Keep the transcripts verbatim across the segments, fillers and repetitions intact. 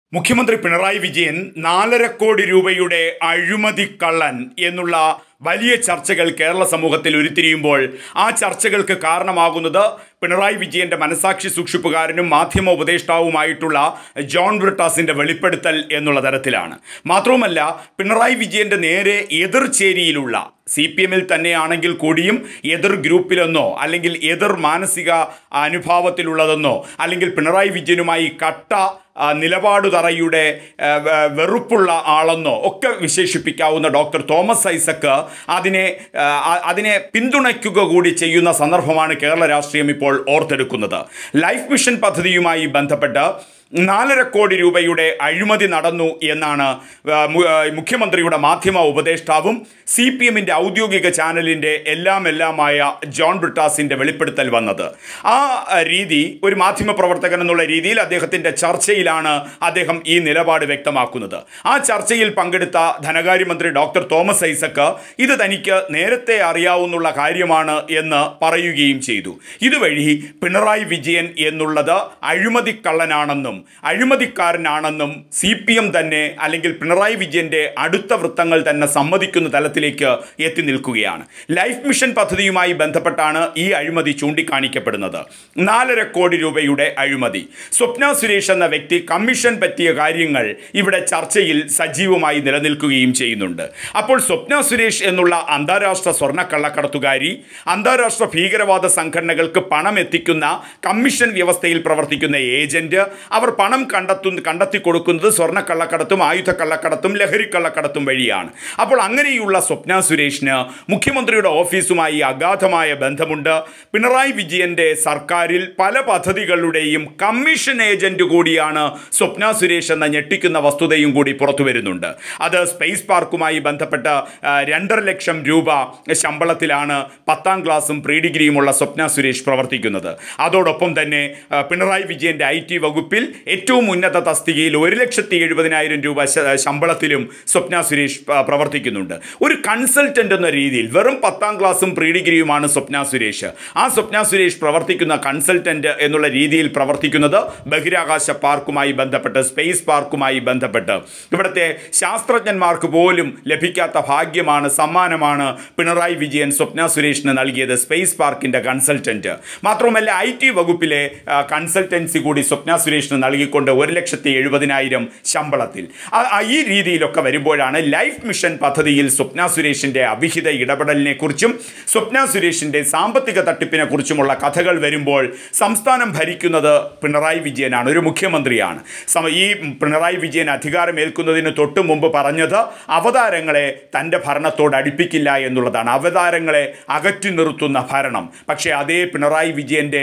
മുഖ്യമന്ത്രി പിണറായി വിജയൻ നാലര കോടി രൂപയുടെ അഴിമതി കള്ളൻ എന്നുള്ള വലിയ ചർച്ചകൾ കേരള സമൂഹത്തിൽ ഉരുത്തിരിയുമ്പോൾ ആ ചർച്ചകൾക്ക് കാരണമാകുന്നത് പിണറായി വിജയന്റെ മനസാക്ഷി സൂക്ഷിപ്പുകാരനും മാധ്യമ ഉപദേഷ്ടാവുമായിട്ടുള്ള ജോൺ ബ്രിട്ടാസിന്റെ വെളിപ്പെടുത്തൽ എന്നുള്ള തരത്തിലാണ്. മാത്രവുമല്ല, പിണറായി വിജയന്റെ നേരെ എതിർചേരിയിലുള്ള സി പി എമ്മിൽ തന്നെയാണെങ്കിൽ കൂടിയും എതിർ ഗ്രൂപ്പിലെന്നോ അല്ലെങ്കിൽ എതിർ മാനസിക അനുഭാവത്തിലുള്ളതെന്നോ അല്ലെങ്കിൽ പിണറായി വിജയനുമായി കട്ട നിലപാടുതറയുടെ വെറുപ്പുള്ള ആളെന്നോ ഒക്കെ വിശേഷിപ്പിക്കാവുന്ന ഡോക്ടർ തോമസ് ഐസക്ക് അതിനെ അതിനെ പിന്തുണയ്ക്കുക കൂടി ചെയ്യുന്ന സന്ദർഭമാണ് കേരള രാഷ്ട്രീയം ഇപ്പോൾ ഓർത്തെടുക്കുന്നത്. ലൈഫ് മിഷൻ പദ്ധതിയുമായി ബന്ധപ്പെട്ട് നാലര കോടി രൂപയുടെ അഴിമതി നടന്നു എന്നാണ് മുഖ്യമന്ത്രിയുടെ മാധ്യമ ഉപദേഷ്ടാവും സി പി എമ്മിൻ്റെ ഔദ്യോഗിക ചാനലിൻ്റെ എല്ലാം എല്ലാമായ ജോൺ ബ്രിട്ടാസിൻ്റെ വെളിപ്പെടുത്തൽ വന്നത്. ആ രീതി ഒരു മാധ്യമ പ്രവർത്തകൻ എന്നുള്ള രീതിയിൽ അദ്ദേഹത്തിൻ്റെ ചർച്ചയിലാണ് അദ്ദേഹം ഈ നിലപാട് വ്യക്തമാക്കുന്നത്. ആ ചർച്ചയിൽ പങ്കെടുത്ത ധനകാര്യമന്ത്രി ഡോക്ടർ തോമസ് ഐസക്ക് ഇത് തനിക്ക് നേരത്തെ അറിയാവുന്ന കാര്യമാണ് എന്ന് പറയുകയും ചെയ്തു. ഇതുവഴി പിണറായി വിജയൻ എന്നുള്ളത് അഴിമതിക്കള്ളനാണെന്നും അഴിമതിക്കാരനാണെന്നും സി പി എം തന്നെ അല്ലെങ്കിൽ പിണറായി വിജയന്റെ അടുത്ത വൃത്തങ്ങൾ തന്നെ സമ്മതിക്കുന്ന തലത്തിലേക്ക് എത്തി നിൽക്കുകയാണ്. ലൈഫ് മിഷൻ പദ്ധതിയുമായി ബന്ധപ്പെട്ടാണ് ഈ അഴിമതി ചൂണ്ടിക്കാണിക്കപ്പെടുന്നത്. നാലര കോടി രൂപയുടെ അഴിമതി. സ്വപ്ന സുരേഷ് എന്ന വ്യക്തി കമ്മീഷൻ പറ്റിയ കാര്യങ്ങൾ ഇവിടെ ചർച്ചയിൽ സജീവമായി നിലനിൽക്കുകയും ചെയ്യുന്നുണ്ട്. അപ്പോൾ സ്വപ്ന സുരേഷ് എന്നുള്ള അന്താരാഷ്ട്ര സ്വർണ്ണ കള്ളക്കടത്തുകാരി, അന്താരാഷ്ട്ര ഭീകരവാദ സംഘടനകൾക്ക് പണം എത്തിക്കുന്ന കമ്മീഷൻ വ്യവസ്ഥയിൽ പ്രവർത്തിക്കുന്ന ഏജന്റ്, അവർ പണം കണ്ടെത്തുന്ന കണ്ടെത്തി കൊടുക്കുന്നത് സ്വർണ്ണക്കള്ളക്കടത്തും ആയുധ കള്ളക്കടത്തും ലഹരി കള്ളക്കടത്തും വഴിയാണ്. അപ്പോൾ അങ്ങനെയുള്ള സ്വപ്ന സുരേഷിന് മുഖ്യമന്ത്രിയുടെ ഓഫീസുമായി അഗാധമായ ബന്ധമുണ്ട്. പിണറായി വിജയന്റെ സർക്കാരിൽ പല പദ്ധതികളുടെയും കമ്മീഷൻ ഏജന്റ് കൂടിയാണ് സ്വപ്ന സുരേഷ് എന്ന ഞെട്ടിക്കുന്ന വസ്തുതയും കൂടി പുറത്തു വരുന്നുണ്ട്. അത് സ്പേസ് പാർക്കുമായി ബന്ധപ്പെട്ട രണ്ടര ലക്ഷം രൂപ ശമ്പളത്തിലാണ് പത്താം ക്ലാസും പ്രീ ഡിഗ്രിയുമുള്ള സ്വപ്ന സുരേഷ് പ്രവർത്തിക്കുന്നത്. അതോടൊപ്പം തന്നെ പിണറായി വിജയന്റെ ഐ ടി വകുപ്പിൽ ഏറ്റവും ഉന്നത തസ്തികയിൽ ഒരു ലക്ഷത്തി എഴുപതിനായിരം രൂപ ശമ്പളത്തിലും സ്വപ്ന സുരേഷ് പ്രവർത്തിക്കുന്നുണ്ട്. ഒരു കൺസൾട്ടൻ്റ് എന്ന രീതിയിൽ വെറും പത്താം ക്ലാസും പ്രീ ഡിഗ്രിയുമാണ് സ്വപ്ന സുരേഷ്. ആ സ്വപ്ന സുരേഷ് പ്രവർത്തിക്കുന്ന കൺസൾട്ടൻ്റ് എന്നുള്ള രീതിയിൽ പ്രവർത്തിക്കുന്നത് ബഹിരാകാശ പാർക്കുമായി ബന്ധപ്പെട്ട്, സ്പേസ് പാർക്കുമായി ബന്ധപ്പെട്ട് ഇവിടുത്തെ ശാസ്ത്രജ്ഞന്മാർക്ക് പോലും ലഭിക്കാത്ത ഭാഗ്യമാണ്, സമ്മാനമാണ് പിണറായി വിജയൻ സ്വപ്ന സുരേഷിന് നൽകിയത്, സ്പേസ് പാർക്കിൻ്റെ കൺസൾട്ടൻ്റ്. മാത്രമല്ല, ഐ ടി വകുപ്പിലെ കൺസൾട്ടൻസി കൂടി സ്വപ്ന സുരേഷിന് നൽകിക്കൊണ്ട് ഒരു ലക്ഷത്തി എഴുപതിനായിരം ശമ്പളത്തിൽ. ഈ രീതിയിലൊക്കെ വരുമ്പോഴാണ് ലൈഫ് മിഷൻ പദ്ധതിയിൽ സ്വപ്ന സുരേഷിൻ്റെ അവിഹിത ഇടപെടലിനെ കുറിച്ചും സ്വപ്ന സുരേഷിൻ്റെ സാമ്പത്തിക തട്ടിപ്പിനെ കുറിച്ചുമുള്ള കഥകൾ വരുമ്പോൾ സംസ്ഥാനം ഭരിക്കുന്നത് പിണറായി വിജയനാണ്, ഒരു മുഖ്യമന്ത്രിയാണ്. ഈ പിണറായി വിജയൻ അധികാരമേൽക്കുന്നതിന് തൊട്ട് മുമ്പ് പറഞ്ഞത് അവതാരങ്ങളെ തൻ്റെ ഭരണത്തോട് അടുപ്പിക്കില്ല എന്നുള്ളതാണ്, അവതാരങ്ങളെ അകറ്റി നിർത്തുന്ന ഭരണം. പക്ഷേ അതേ പിണറായി വിജയൻ്റെ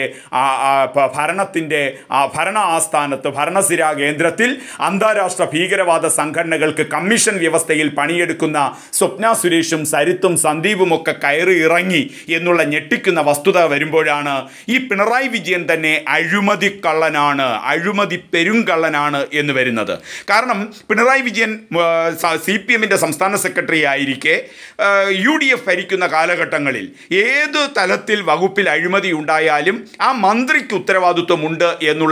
ഭരണത്തിൻ്റെ ഭരണ ആസ്ഥാനത്ത്, ഭരണസിരാ കേന്ദ്രത്തിൽ അന്താരാഷ്ട്ര ഭീകരവാദ സംഘടനകൾക്ക് കമ്മീഷൻ വ്യവസ്ഥയിൽ പണിയെടുക്കുന്ന സ്വപ്ന സുരേഷും സരിത്തും സന്ദീപും ഒക്കെ കയറി ഇറങ്ങി എന്നുള്ള ഞെട്ടിക്കുന്ന വസ്തുത വരുമ്പോഴാണ് ഈ പിണറായി വിജയൻ തന്നെ അഴിമതി കള്ളനാണ്, അഴിമതി പെരുങ്കള്ളനാണ് എന്ന് വരുന്നത്. കാരണം പിണറായി വിജയൻ സി പി എമ്മിൻ്റെ സംസ്ഥാന സെക്രട്ടറി ആയിരിക്കെ യു ഡി എഫ് ഭരിക്കുന്ന കാലഘട്ടങ്ങളിൽ ഏത് തലത്തിൽ വകുപ്പിൽ അഴിമതി ഉണ്ടായാലും ആ മന്ത്രിക്ക് ഉത്തരവാദിത്വമുണ്ട് എന്നുള്ള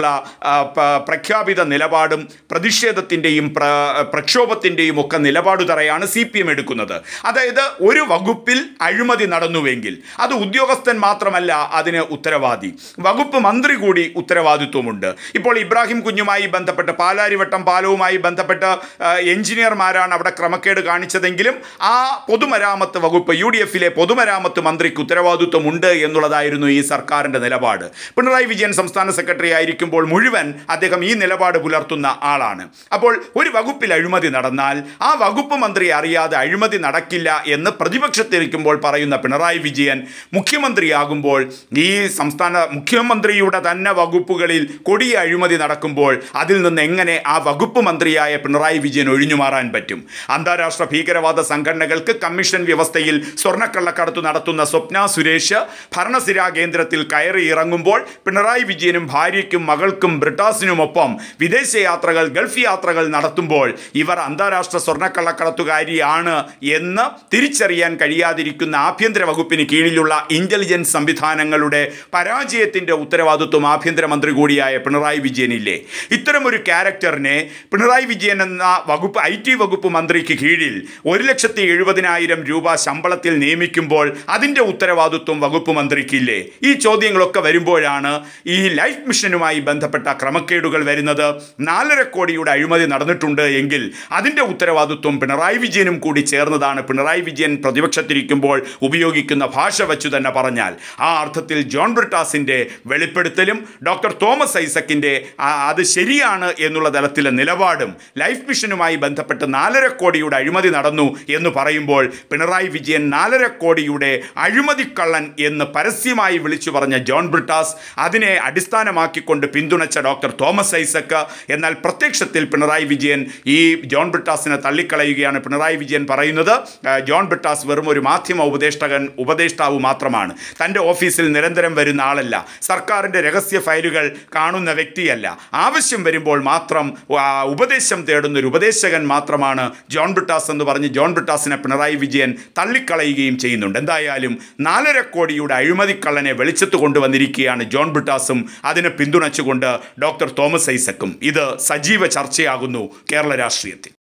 പ്രഖ്യാപിത നിലപാടും പ്രതിഷേധത്തിൻ്റെയും പ്രക്ഷോഭത്തിൻ്റെയും ഒക്കെ നിലപാടുതറയാണ് സി പി എം എടുക്കുന്നത്. അതായത് ഒരു വകുപ്പിൽ അഴിമതി നടന്നുവെങ്കിൽ അത് ഉദ്യോഗസ്ഥൻ മാത്രമല്ല അതിന് ഉത്തരവാദി, വകുപ്പ് മന്ത്രി കൂടി ഉത്തരവാദിത്വമുണ്ട്. ഇപ്പോൾ ഇബ്രാഹിം കുഞ്ഞുമായി ബന്ധപ്പെട്ട്, പാലാരിവട്ടം പാലവുമായി ബന്ധപ്പെട്ട് എഞ്ചിനീയർമാരാണ് അവിടെ ക്രമക്കേട് കാണിച്ചതെങ്കിലും ആ പൊതുമരാമത്ത് വകുപ്പ്, യു ഡി എഫിലെ പൊതുമരാമത്ത് മന്ത്രിക്ക് ഉത്തരവാദിത്വമുണ്ട് എന്നുള്ളതായിരുന്നു ഈ സർക്കാരിൻ്റെ നിലപാട്. പിണറായി വിജയൻ സംസ്ഥാന സെക്രട്ടറി ആയിരിക്കുമ്പോൾ മുഴുവൻ അദ്ദേഹം ഈ നിലപാട് പുലർത്തുന്ന ആളാണ്. അപ്പോൾ ഒരു വകുപ്പിൽ അഴിമതി നടന്നാൽ ആ വകുപ്പ് മന്ത്രി അറിയാതെ അഴിമതി നടക്കില്ല എന്ന് പ്രതിപക്ഷത്തിരിക്കുമ്പോൾ പറയുന്ന പിണറായി വിജയൻ മുഖ്യമന്ത്രിയാകുമ്പോൾ ഈ സംസ്ഥാന മുഖ്യമന്ത്രിയുടെ തന്നെ വകുപ്പുകളിൽ കൊടിയ അഴിമതി നടക്കുമ്പോൾ അതിൽ നിന്ന് എങ്ങനെ ആ വകുപ്പ് മന്ത്രിയായ പിണറായി വിജയൻ ഒഴിഞ്ഞു മാറാൻ പറ്റും? അന്താരാഷ്ട്ര ഭീകരവാദ സംഘടനകൾക്ക് കമ്മീഷൻ വ്യവസ്ഥയിൽ സ്വർണ്ണക്കള്ളക്കടത്ത് നടത്തുന്ന സ്വപ്ന സുരേഷ് ഭരണസിരാ കേന്ദ്രത്തിൽ കയറി ഇറങ്ങുമ്പോൾ പിണറായി വിജയനും ഭാര്യയ്ക്കും മകൾക്കും ബ്രിട്ടാസിനും ബ്രിട്ടാസിനുമൊപ്പം വിദേശ യാത്രകൾ, ഗൾഫ് യാത്രകൾ നടത്തുമ്പോൾ ഇവർ അന്താരാഷ്ട്ര സ്വർണ്ണക്കള്ളക്കടത്തുകാരിയാണ് എന്ന് തിരിച്ചറിയാൻ കഴിയാതിരിക്കുന്ന ആഭ്യന്തര വകുപ്പിന് കീഴിലുള്ള ഇന്റലിജൻസ് സംവിധാനങ്ങളുടെ പരാജയത്തിൻ്റെ ഉത്തരവാദിത്വം ആഭ്യന്തരമന്ത്രി കൂടിയായ പിണറായി വിജയനില്ലേ? ഇത്തരമൊരു ക്യാരക്ടറിനെ പിണറായി വിജയൻ എന്ന വകുപ്പ് ഐ ടി വകുപ്പ് മന്ത്രിക്ക് കീഴിൽ ഒരു ലക്ഷത്തി എഴുപതിനായിരം രൂപ ശമ്പളത്തിൽ നിയമിക്കുമ്പോൾ അതിൻ്റെ ഉത്തരവാദിത്വം വകുപ്പ് മന്ത്രിക്കില്ലേ? ഈ ചോദ്യങ്ങളൊക്കെ വരുമ്പോഴാണ് ഈ ലൈഫ് മിഷനുമായി ബന്ധപ്പെട്ട ക്രമക്കേടുകൾ വരുന്നത്. നാലര കോടിയുടെ അഴിമതി നടന്നിട്ടുണ്ട് എങ്കിൽ അതിൻ്റെ ഉത്തരവാദിത്വം പിണറായി വിജയനും കൂടി ചേർന്നതാണ്. പിണറായി വിജയൻ പ്രതിപക്ഷത്തിരിക്കുമ്പോൾ ഉപയോഗിക്കുന്ന ഭാഷ വച്ചു തന്നെ പറഞ്ഞാൽ ആ അർത്ഥത്തിൽ ജോൺ ബ്രിട്ടാസിൻ്റെ വെളിപ്പെടുത്തലും ഡോക്ടർ തോമസ് ഐസക്കിൻ്റെ അത് ശരിയാണ് എന്നുള്ള തലത്തിലെ നിലപാടും ലൈഫ് മിഷനുമായി ബന്ധപ്പെട്ട് നാലര കോടിയുടെ അഴിമതി നടന്നു എന്ന് പറയുമ്പോൾ പിണറായി വിജയൻ നാലര കോടിയുടെ അഴിമതിക്കള്ളൻ എന്ന് പരസ്യമായി വിളിച്ചു പറഞ്ഞ ജോൺ ബ്രിട്ടാസ്, അതിനെ അടിസ്ഥാനമാക്കിക്കൊണ്ട് പിന്തുണച്ച ഡോക്ടർ തോമസ് ഐസക്ക്, എന്നാൽ പ്രത്യക്ഷത്തിൽ പിണറായി വിജയൻ ഈ ജോൺ ബ്രിട്ടാസിനെ തള്ളിക്കളയുകയാണ്. പിണറായി വിജയൻ പറയുന്നത് ജോൺ ബ്രിട്ടാസ് വെറും ഒരു മാധ്യമ ഉപദേഷ്ടകൻ ഉപദേഷ്ടാവ് മാത്രമാണ്, തൻ്റെ ഓഫീസിൽ നിരന്തരം വരുന്ന ആളല്ല, സർക്കാരിൻ്റെ രഹസ്യ ഫയലുകൾ കാണുന്ന വ്യക്തിയല്ല, ആവശ്യം വരുമ്പോൾ മാത്രം ഉപദേശം തേടുന്ന ഒരു ഉപദേശകൻ മാത്രമാണ് ജോൺ ബ്രിട്ടാസ് എന്ന് പറഞ്ഞ് ജോൺ ബ്രിട്ടാസിനെ പിണറായി വിജയൻ തള്ളിക്കളയുകയും ചെയ്യുന്നുണ്ട്. എന്തായാലും നാലര കോടിയുടെ അഴിമതിക്കള്ളനെ വെളിച്ചത്ത് കൊണ്ടുവന്നിരിക്കുകയാണ് ജോൺ ബ്രിട്ടാസും അതിനെ പിന്തുണച്ചുകൊണ്ട് ഡോക്ടർ തോമസ് ഐസക്കും. ഇത് സജീവ ചർച്ചയാകുന്നു കേരള രാഷ്ട്രീയത്തിൽ.